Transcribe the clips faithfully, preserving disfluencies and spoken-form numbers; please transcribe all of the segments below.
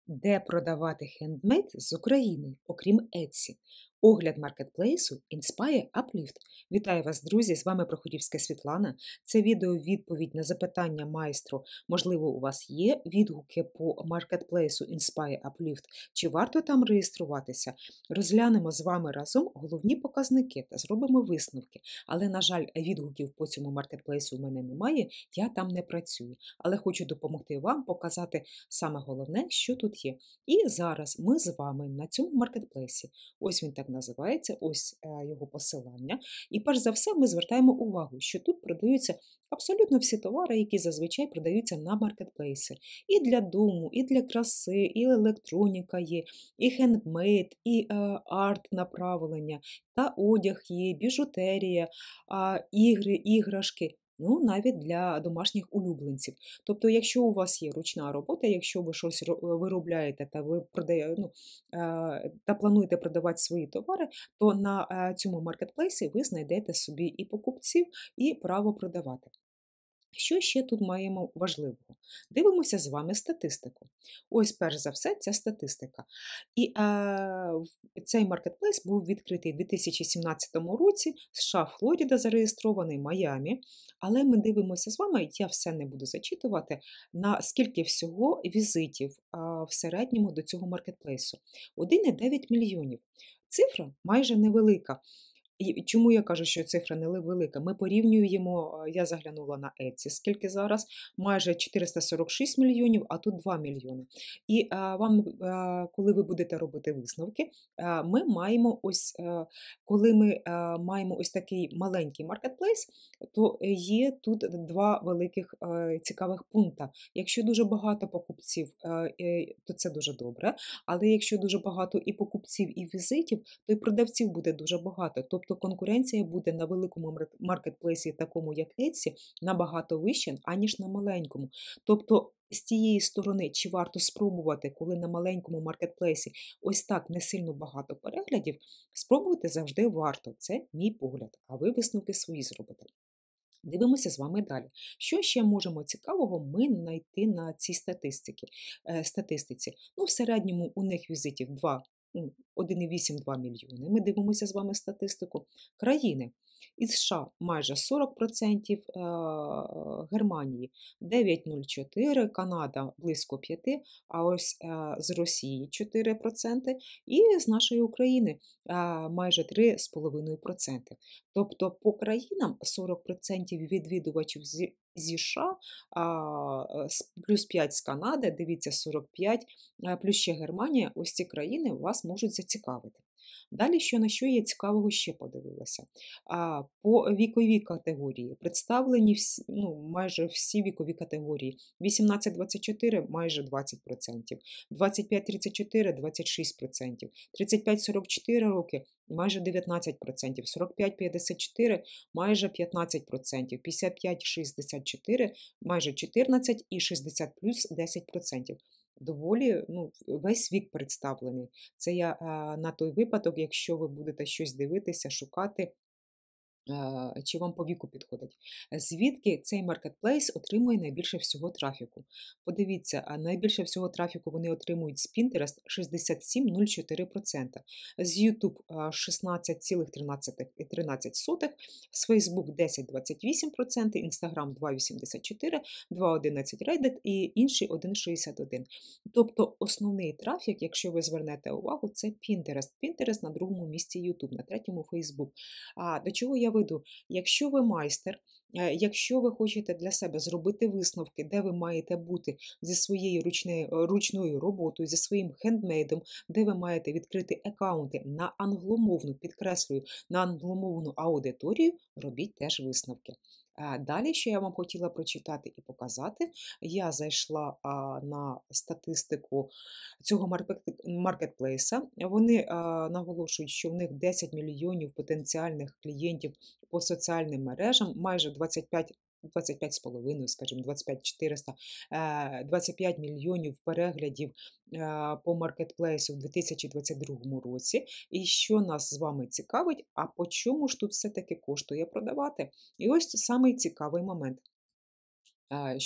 Де продавати хендмейд з України, окрім Etsy? Огляд маркетплейсу Inspire Uplift. Вітаю вас, друзі! З вами Проходівська Світлана. Це відео відповідь на запитання майстру. Можливо, у вас є відгуки по маркетплейсу Inspire Uplift, чи варто там реєструватися? Розглянемо з вами разом головні показники та зробимо висновки. Але, на жаль, відгуків по цьому маркетплейсу у мене немає, я там не працюю. Але хочу допомогти вам показати саме головне, що тут є. І зараз ми з вами на цьому маркетплейсі. Ось він так називається, ось його посилання. І перш за все ми звертаємо увагу, що тут продаються абсолютно всі товари, які зазвичай продаються на маркетплейсі. І для дому, і для краси, і електроніка є, і хендмейд, і е, арт-направлення, та одяг є, біжутерія, е, ігри, іграшки. Ну, навіть для домашніх улюбленців. Тобто, якщо у вас є ручна робота, якщо ви щось виробляєте та ви продає, ну, та плануєте продавати свої товари, то на цьому маркетплейсі ви знайдете собі і покупців, і право продавати. Що ще тут маємо важливого? Дивимося з вами статистику. Ось, перш за все, ця статистика. І е, цей маркетплейс був відкритий у дві тисячі сімнадцятому році, США, Флоріда зареєстрований, Майамі. Але ми дивимося з вами, я все не буду зачитувати, на скільки всього візитів е, в середньому до цього маркетплейсу. один цілих дев'ять мільйонів. Цифра майже невелика. І чому я кажу, що цифра невелика? Ми порівнюємо, я заглянула на Etsy, скільки зараз, майже чотириста сорок шість мільйонів, а тут два мільйони. І а, вам, а, коли ви будете робити висновки, а, ми маємо ось, а, коли ми а, маємо ось такий маленький маркетплейс, то є тут два великих а, цікавих пункти. Якщо дуже багато покупців, а, то це дуже добре, але якщо дуже багато і покупців, і візитів, то і продавців буде дуже багато. Тобто конкуренція буде на великому маркетплейсі, такому як Etsy, набагато вища, аніж на маленькому. Тобто з тієї сторони, чи варто спробувати, коли на маленькому маркетплейсі ось так не сильно багато переглядів, спробувати завжди варто. Це мій погляд, а ви висновки свої зробите. Дивимося з вами далі. Що ще можемо цікавого ми знайти на цій статистиці? статистиці? Ну, в середньому у них візитів два, один цілих вісім два мільйони. Ми дивимося з вами статистику. Країни. Із США майже сорок відсотків, Германії дев'ять цілих нуль чотири, Канада близько п'ять, а ось з Росії чотири відсотки і з нашої України майже три цілих п'ять десятих відсотка. Тобто по країнам сорок відсотків відвідувачів зі США, плюс п'ять з Канади, дивіться, сорок п'ять, плюс ще Германія, ось ці країни вас можуть зацікавити. Далі, що на що я цікавого ще подивилася. А, По віковій категорії представлені всі, ну, майже всі вікові категорії. вісімнадцять двадцять чотири – майже двадцять відсотків, двадцять п'ять тридцять чотири – двадцять шість відсотків, тридцять п'ять сорок чотири роки – майже дев'ятнадцять відсотків, сорок п'ять п'ятдесят чотири – майже п'ятнадцять відсотків, п'ятдесят п'ять шістдесят чотири – майже чотирнадцять і шістдесят плюс десять відсотків. Доволі, ну, весь вік представлений. Це я а, на той випадок, якщо ви будете щось дивитися, шукати, а, чи вам по віку підходить. Звідки цей маркетплейс отримує найбільше всього трафіку? Подивіться, а найбільше всього трафіку вони отримують з Pinterest шістдесят сім цілих нуль чотири відсотка, з YouTube шістнадцять цілих тринадцять сотих, з Facebook десять цілих двадцять вісім відсотків, Instagram два цілих вісімдесят чотири відсотка, два цілих одинадцять відсотків Reddit і інший один цілих шістдесят один відсотка. Тобто основний трафік, якщо ви звернете увагу, це Pinterest. Pinterest на другому місці YouTube, на третьому Facebook. А до чого я веду? Якщо ви майстер, якщо ви хочете для себе зробити висновки, де ви маєте бути зі своєю ручною, ручною роботою, зі своїм хендмейдом, де ви маєте відкрити аккаунти на англомовну, підкреслюю, на англомовну аудиторію, робіть теж висновки. Далі, що я вам хотіла прочитати і показати, я зайшла а, на статистику цього маркетплейса. Вони а, наголошують, що в них десять мільйонів потенціальних клієнтів по соціальним мережам, майже двадцять п'ять двадцять п'ять з половиною, скажімо, двадцять п'ять чотириста, двадцять п'ять мільйонів переглядів по маркетплейсу в дві тисячі двадцять другому році. І що нас з вами цікавить, а по чому ж тут все-таки коштує продавати? І ось самий цікавий момент. Щоб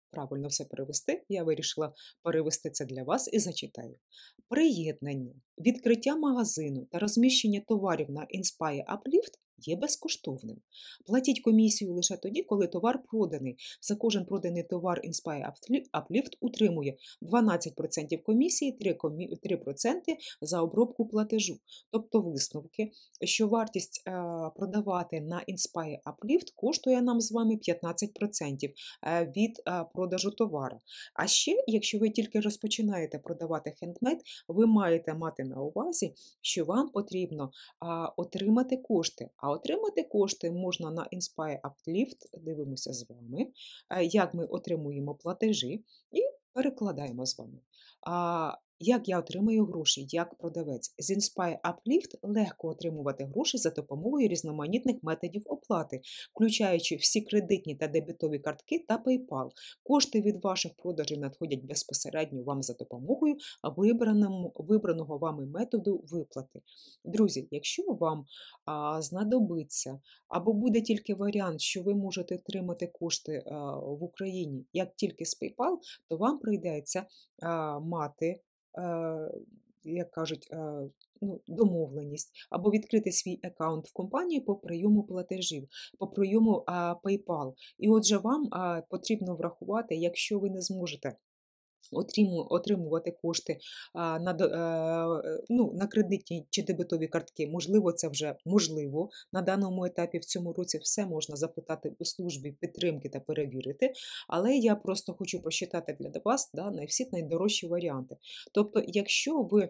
правильно все перевести, я вирішила перевести це для вас і зачитаю. Приєднання, відкриття магазину та розміщення товарів на Inspire Uplift є безкоштовним. Платіть комісію лише тоді, коли товар проданий. За кожен проданий товар Inspire Uplift утримує дванадцять відсотків комісії, три відсотки за обробку платежу. Тобто висновки, що вартість е, продавати на Inspire Uplift коштує нам з вами п'ятнадцять відсотків від е, продажу товару. А ще, якщо ви тільки розпочинаєте продавати хендмейд, ви маєте мати на увазі, що вам потрібно а, отримати кошти. А отримати кошти можна на Inspire Uplift, дивимося з вами, а, як ми отримуємо платежі і перекладаємо з вами. А, як я отримую гроші, як продавець? З Inspire Uplift легко отримувати гроші за допомогою різноманітних методів оплати, включаючи всі кредитні та дебетові картки та PayPal. Кошти від ваших продажів надходять безпосередньо вам за допомогою вибраному, вибраного вами методу виплати. Друзі, якщо вам а, знадобиться або буде тільки варіант, що ви можете отримати кошти а, в Україні, як тільки з PayPal, то вам прийдеться а, мати як кажуть, ну, домовленість, або відкрити свій аккаунт в компанії по прийому платежів, по прийому а, PayPal. І отже, вам а, потрібно врахувати, якщо ви не зможете отримувати кошти а, на, а, ну, на кредитні чи дебетові картки, можливо, це вже можливо. На даному етапі в цьому році все можна запитати у службі підтримки та перевірити, але я просто хочу прочитати для вас да, на всі найдорожчі варіанти. Тобто, якщо ви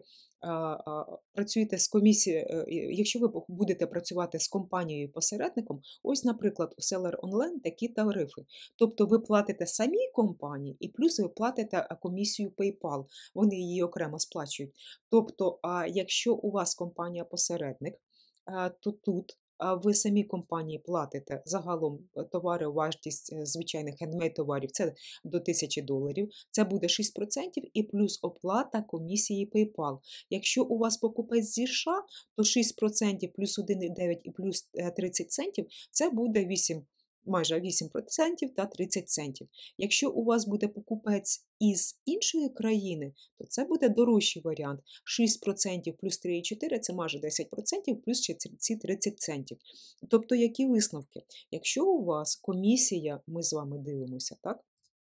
працюєте з комісією, якщо ви будете працювати з компанією-посередником, ось, наприклад, у Seller Online такі тарифи. Тобто ви платите самій компанії і плюс ви платите комісію PayPal, вони її окремо сплачують. Тобто, якщо у вас компанія-посередник, то тут ви самі компанії платите загалом товари, вартість звичайних хендмейд-товарів, це до тисячі доларів, це буде шість відсотків і плюс оплата комісії PayPal. Якщо у вас покупець зі США, то шість відсотків плюс один цілих дев'ять і плюс тридцять центів, це буде вісім, майже вісім відсотків та тридцять центів. Якщо у вас буде покупець із іншої країни, то це буде дорожчий варіант. шість відсотків плюс три цілих чотири – це майже десять відсотків плюс ці тридцять центів. Тобто, які висновки? Якщо у вас комісія, ми з вами дивимося, так?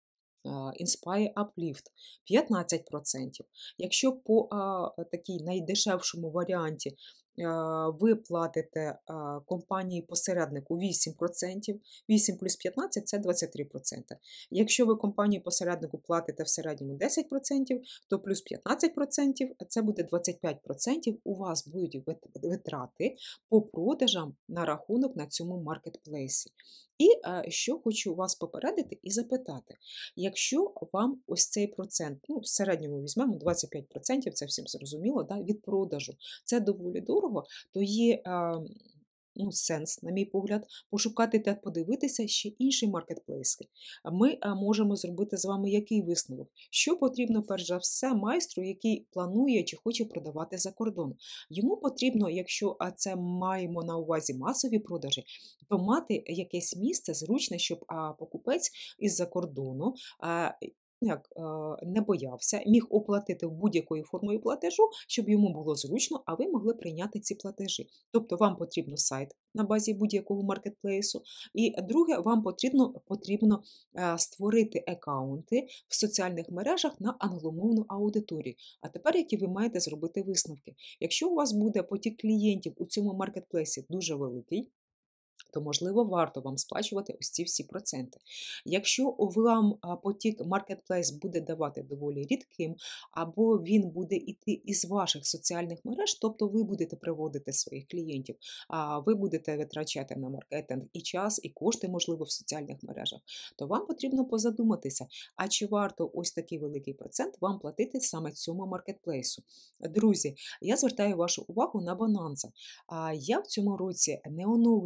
Inspire Uplift п'ятнадцять відсотків. Якщо по а, такій найдешевшому варіанті а, ви платите а, компанії-посереднику вісім відсотків, вісім плюс п'ятнадцять – це двадцять три відсотки. Якщо ви компанії-посереднику платите в середньому десять відсотків, то плюс п'ятнадцять відсотків – це буде двадцять п'ять відсотків. У вас будуть витрати по продажам на рахунок на цьому маркетплейсі. І а, що хочу вас попередити і запитати. Якщо вам ось цей процент, ну, в середньому візьмемо двадцять п'ять відсотків, це всім зрозуміло, да, від продажу, це доволі дорого, то є а, ну, сенс, на мій погляд, пошукати та подивитися ще інші маркетплейси. Ми а, можемо зробити з вами який висновок? Що потрібно, перш за все, майстру, який планує чи хоче продавати за кордон? Йому потрібно, якщо а це маємо на увазі масові продажі, то мати якесь місце зручне, щоб а, покупець із-за кордону а, як, не боявся, міг оплатити будь-якою формою платежу, щоб йому було зручно, а ви могли прийняти ці платежі. Тобто вам потрібно сайт на базі будь-якого маркетплейсу. І друге, вам потрібно, потрібно створити аккаунти в соціальних мережах на англомовну аудиторію. А тепер, які ви маєте зробити висновки? Якщо у вас буде потік клієнтів у цьому маркетплейсі дуже великий, то, можливо, варто вам сплачувати ось ці всі проценти. Якщо вам потік маркетплейс буде давати доволі рідким, або він буде йти із ваших соціальних мереж, тобто ви будете приводити своїх клієнтів, а ви будете витрачати на маркетинг і час, і кошти, можливо, в соціальних мережах, то вам потрібно позадуматися, а чи варто ось такий великий процент вам платити саме цьому маркетплейсу. Друзі, я звертаю вашу увагу на Bonanza. Я в цьому році не оновлювала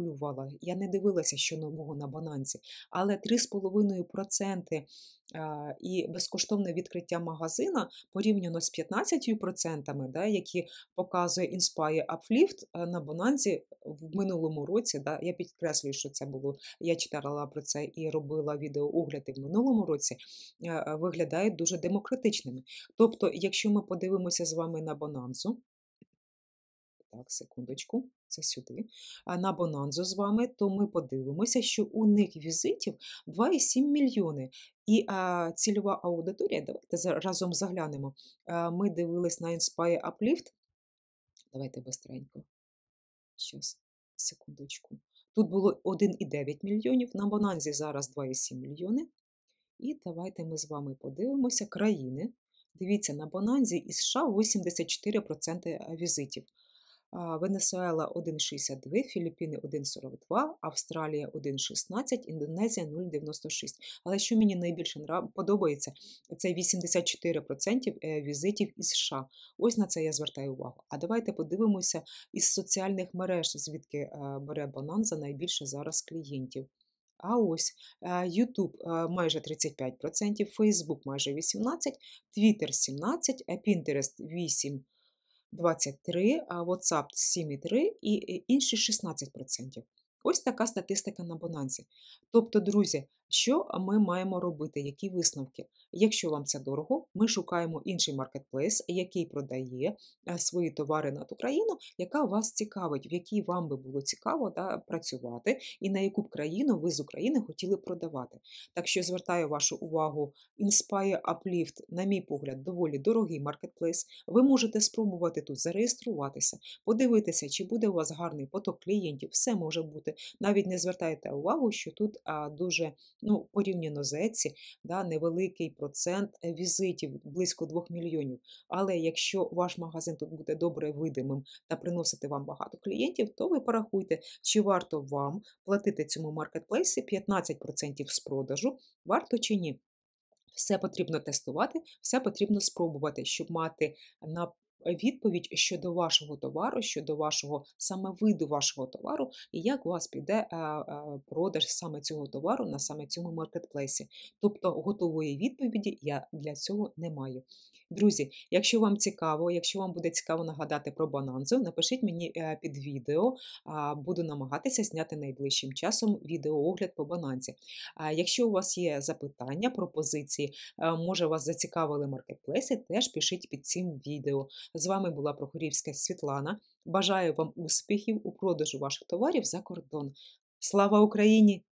шукала, я не дивилася, що нового на Бонанзі, але три з половиною відсотки а, і безкоштовне відкриття магазина порівняно з п'ятнадцятью відсотками, да, які показує Inspire Uplift е, на Бонанзі в минулому році. Да, я підкреслюю, що це було, я читала про це і робила відеоогляди в минулому році, е, е, виглядають дуже демократичними. Тобто, якщо ми подивимося з вами на Бонанзу, так, секундочку, це сюди. А на Бонанзу з вами, то ми подивимося, що у них візитів два і сім мільйони. І а, цільова аудиторія, давайте за- разом заглянемо. А, ми дивились на Inspire Uplift. Давайте быстренько. Щас, секундочку. Тут було один і дев'ять мільйонів, на Бонанзі зараз два і сім мільйони. І давайте ми з вами подивимося країни. Дивіться, на Бонанзі із США вісімдесят чотири відсотки візитів. А, Венесуела один шістдесят два, Філіппіни один сорок два, Австралія один шістнадцять, Індонезія нуль дев'яносто шість. Але що мені найбільше нрав- подобається, це вісімдесят чотири відсотки е, візитів із США. Ось на це я звертаю увагу. А давайте подивимося із соціальних мереж, звідки е, бере Bonanza найбільше зараз клієнтів. А ось е, YouTube е, майже тридцять п'ять відсотків, Facebook майже вісімнадцять відсотків, Twitter сімнадцять відсотків, а Pinterest вісім відсотків, двадцять три, а WhatsApp сім і три і е, інші шістнадцять відсотків. Ось така статистика на Бонанзі. Тобто, друзі, що ми маємо робити? Які висновки? Якщо вам це дорого, ми шукаємо інший маркетплейс, який продає е, свої товари на ту країну, яка вас цікавить, в якій вам би було цікаво да, працювати, і на яку б країну ви з України хотіли продавати. Так що звертаю вашу увагу, Inspire Uplift, на мій погляд, доволі дорогий маркетплейс. Ви можете спробувати тут зареєструватися, подивитися, чи буде у вас гарний поток клієнтів. Все може бути. Навіть не звертайте увагу, що тут а, дуже, ну, порівняно з Etsy, да, невеликий процент е, візитів, близько двох мільйонів. Але якщо ваш магазин тут буде добре видимим та приносити вам багато клієнтів, то ви порахуйте, чи варто вам платити цьому маркетплейсі п'ятнадцять відсотків з продажу, варто чи ні. Все потрібно тестувати, все потрібно спробувати, щоб мати на відповідь щодо вашого товару, щодо вашого саме виду вашого товару, і як у вас піде е, е, продаж саме цього товару на саме цьому маркетплейсі. Тобто готової відповіді я для цього не маю. Друзі, якщо вам цікаво, якщо вам буде цікаво нагадати про Bonanza, напишіть мені е, під відео, а, буду намагатися зняти найближчим часом відеоогляд по Bonanza. А якщо у вас є запитання, пропозиції, е, може вас зацікавили маркетплейси, теж пишіть під цим відео. З вами була Прохорівська Світлана. Бажаю вам успіхів у продажу ваших товарів за кордон. Слава Україні!